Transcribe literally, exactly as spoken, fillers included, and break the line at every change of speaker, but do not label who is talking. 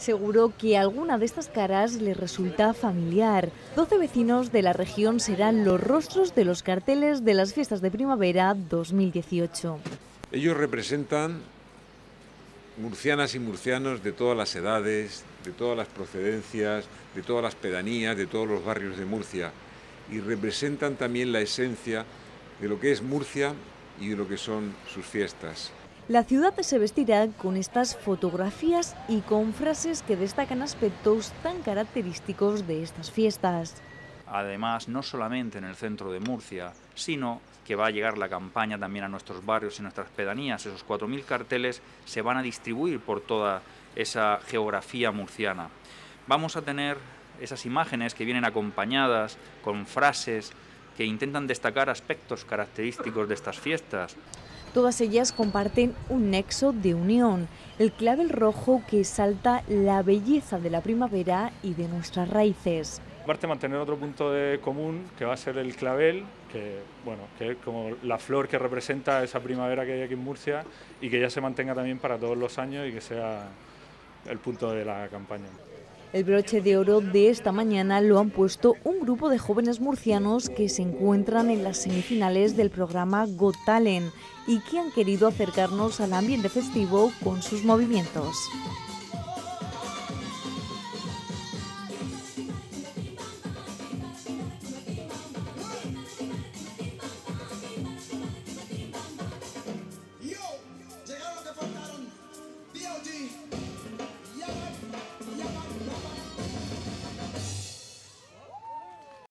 Seguro que alguna de estas caras les resulta familiar. doce vecinos de la región serán los rostros de los carteles de las fiestas de primavera dos mil dieciocho.
Ellos representan murcianas y murcianos de todas las edades, de todas las procedencias, de todas las pedanías, de todos los barrios de Murcia, y representan también la esencia de lo que es Murcia y de lo que son sus fiestas.
La ciudad se vestirá con estas fotografías y con frases que destacan aspectos tan característicos de estas fiestas.
Además, no solamente en el centro de Murcia, sino que va a llegar la campaña también a nuestros barrios y nuestras pedanías. Esos cuatro mil carteles se van a distribuir por toda esa geografía murciana. Vamos a tener esas imágenes que vienen acompañadas con frases que intentan destacar aspectos característicos de estas fiestas.
Todas ellas comparten un nexo de unión, el clavel rojo que exalta la belleza de la primavera y de nuestras raíces.
Aparte, mantener otro punto de común, que va a ser el clavel, que, bueno, que es como la flor que representa esa primavera que hay aquí en Murcia y que ya se mantenga también para todos los años y que sea el punto de la campaña.
El broche de oro de esta mañana lo han puesto un grupo de jóvenes murcianos que se encuentran en las semifinales del programa Got Talent y que han querido acercarnos al ambiente festivo con sus movimientos.